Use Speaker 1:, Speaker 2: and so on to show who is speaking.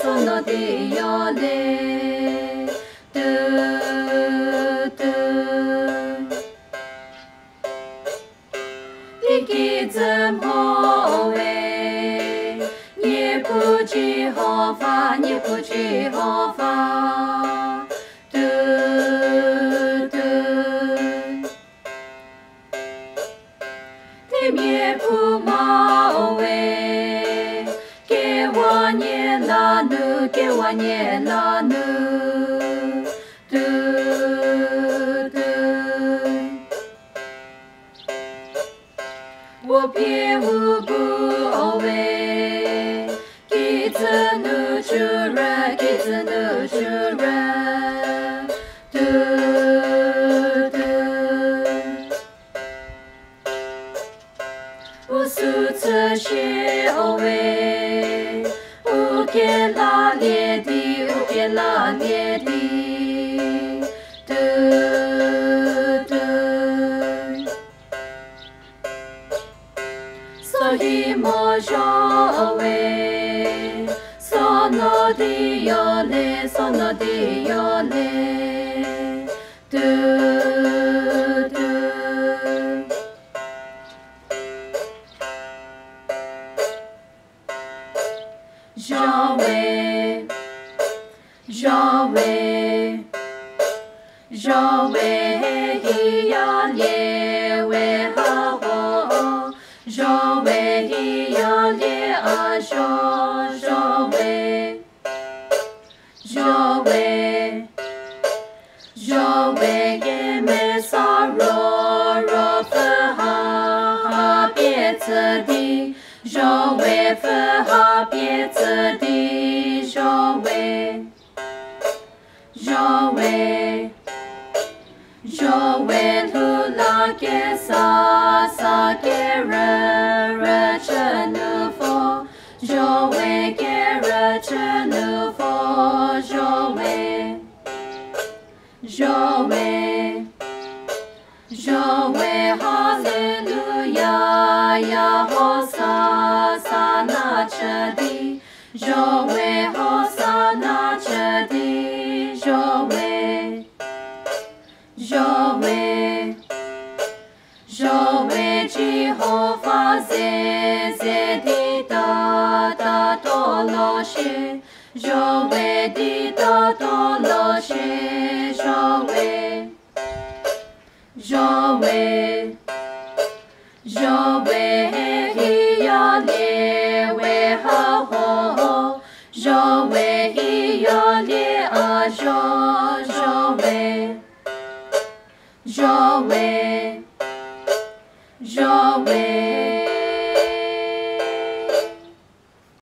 Speaker 1: sono Dio le du du你给怎么为？你不知何法，你不知何法，嘟嘟。你灭不毛为，给我念了nu，给我念了nu，嘟嘟。我偏无不为，给子奴主人，给子奴主人，嘟嘟。我素则是为，无给拉列的，无给拉列的，嘟嘟。所以莫说为，sono Dio le sono Dio le du du Yahweh Yahweh Yahweh Yahweh Yahweh Yahweh Yahweh Yahweh Yahweh Yahweh Yeme Saro Rafa Ha Piezadi Yahweh Ha Piezadi Yahweh Yahweh Yahweh Lula ke sa ke re nouveau Yahweh ke re nouveau Yahweh Yahweh Yahweh Hallelujah Hosanna Chadi Yahweh Hosanna Chadi Yahweh Yahweh Yahweh Jehovah Zedi da doloshe Yahweh di da doloshe Yahweh Yahweh Yahweh Yahweh ha ho Yahweh Yahweh Yahweh Yahweh Yahweh